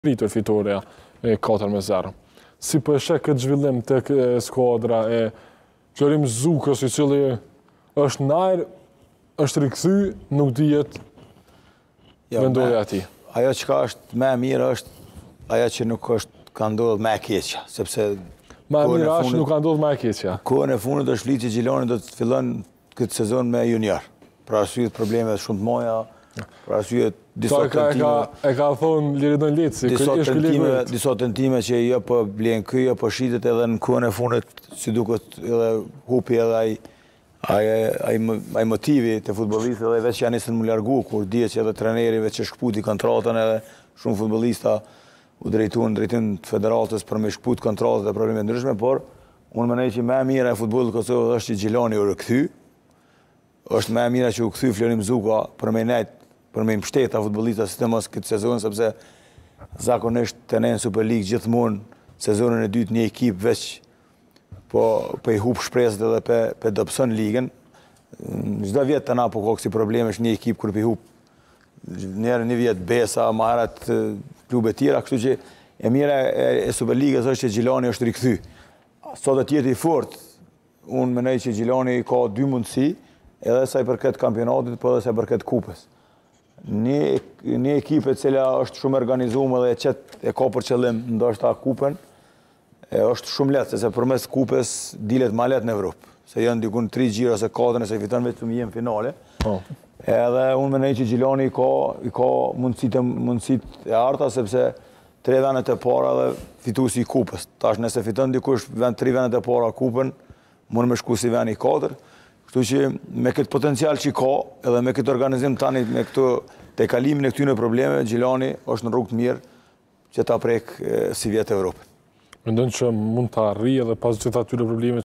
pritur fitoria e 4-0. Si përshë këtë zhvillim të skuadra e Qëllim Zukës, i cili është najrë, është rikthy, nuk dihet vendosja e tij. Ajo që është më e mirë është ajo që nuk është ka ndodhur më e keqja, sepse më e mirë është nuk ka ndodhur më e keqja. Kohën e fundit është flitë që Gjilani do të fillon këtë sezon me junior. Për arsye të probleme shumë të mëdha, për arsye disa tentime. E ka thonë Liridon Leci, disa tentime që jo po blen ky, jo po shitet edhe në kohën e fundit, si duket edhe hupi edhe ai motivi të futbollistë edhe veç janë nisën më largu, kur dihet që edhe treneri veç që shkputi kontratën edhe shumë futbollista u drejtuan drejtim të federatës për me shkput kontratat e probleme ndryshme, por unë mendoj që më e mira e futbollit Kosovës është që Gjilani u rikthy. Është më e mira që u kthy Florim Zuka për me nejt, për me mbështet futbollistat sistemos këtë sezon, sepse zakonisht të ne në Super League gjithmonë sezonin e dytë një ekip veç po i hub shpresat edhe pe dobëson ligën. Çdo vjet tani po ka kësi probleme është një ekip kur pe hub. Një vjet Besa, marrat klube tjera, kështu që e mira e Superligës është që Gjilani është rikthy. Sot do të jetë i fortë. Unë mendoj që Gjilani ka dy mundësi, edhe sa i përket kampionatit, po edhe sa i përket kupës. Një ekip e cila është shumë organizuar dhe e ka për qëllim ndoshta kupën, është shumë lehtë, se përmes kupës dilet më lehtë në Evropë. Se janë dikun 3 gjira ose 4 se fiton vetëm një finale. Edhe unë mendoj që Gjilani ka mundësitë e arta, sepse 3 vendet e para dhe fituesi i kupës. Tash nëse fiton dikush 3 vendet e para kupën, mund me shku si vend i 4. Kështu që me këtë potencial që ka, edhe me këtë organizim tani, me këtë te kalimin e këtyre probleme, Gjilani është në rrugë të mirë që ta prek si vjetë Evropën. Mendon që mund të arrijë edhe pas gjithë atyre probleme